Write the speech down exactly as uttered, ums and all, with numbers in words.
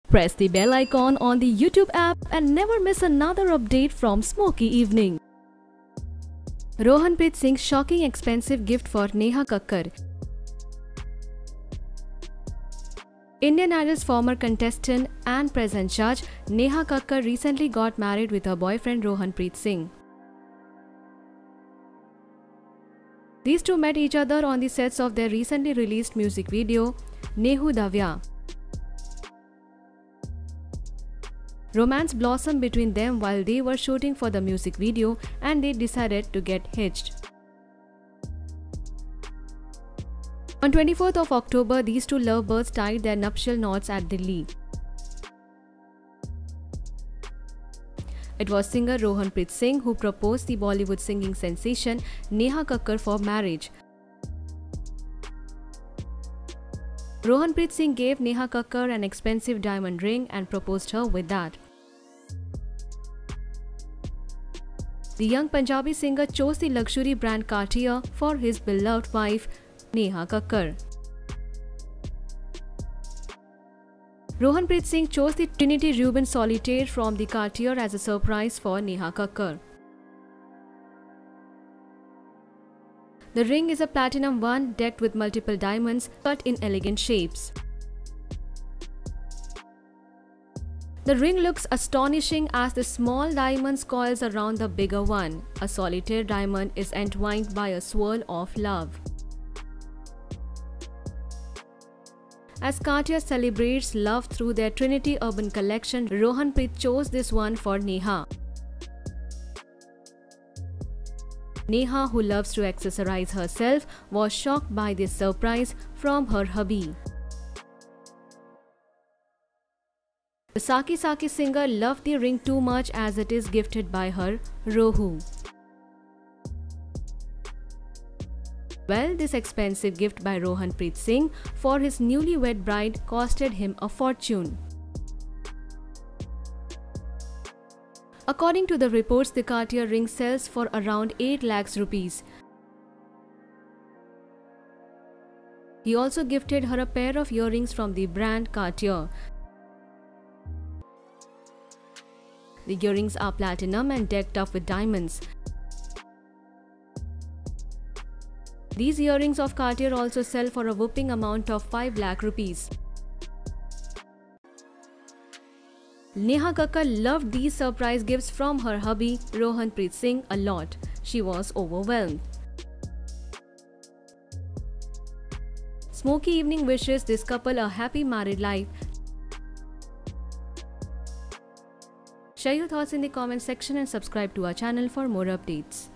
Press the bell icon on the YouTube app and never miss another update from Smoky Evening. Rohanpreet Singh's shocking expensive gift for Neha Kakkar. Indian Idol's former contestant and present judge Neha Kakkar recently got married with her boyfriend Rohanpreet Singh. These two met each other on the sets of their recently released music video, Nehu Davya. Romance blossomed between them while they were shooting for the music video, and they decided to get hitched. On twenty-fourth of October, these two lovebirds tied their nuptial knots at Delhi. It was singer Rohanpreet Singh who proposed the Bollywood singing sensation Neha Kakkar for marriage. Rohanpreet Singh gave Neha Kakkar an expensive diamond ring and proposed her with that. The young Punjabi singer chose the luxury brand Cartier for his beloved wife, Neha Kakkar. Rohanpreet Singh chose the Trinity Ruben Solitaire from the Cartier as a surprise for Neha Kakkar. The ring is a platinum one decked with multiple diamonds cut in elegant shapes. The ring looks astonishing as the small diamonds coils around the bigger one. A solitaire diamond is entwined by a swirl of love. As Cartier celebrates love through their Trinity Urban collection, Rohanpreet chose this one for Neha. Neha, who loves to accessorize herself, was shocked by this surprise from her hubby. The Saki Saki singer loved the ring too much as it is gifted by her Rohu. Well, this expensive gift by Rohanpreet Singh for his newlywed bride costed him a fortune. According to the reports, the Cartier ring sells for around eight lakhs rupees. He also gifted her a pair of earrings from the brand Cartier. The earrings are platinum and decked up with diamonds. These earrings of Cartier also sell for a whopping amount of five lakh rupees. Neha Kakkar loved these surprise gifts from her hubby Rohanpreet Singh a lot. She was overwhelmed. Smoky Evening wishes this couple a happy married life. Share your thoughts in the comment section and subscribe to our channel for more updates.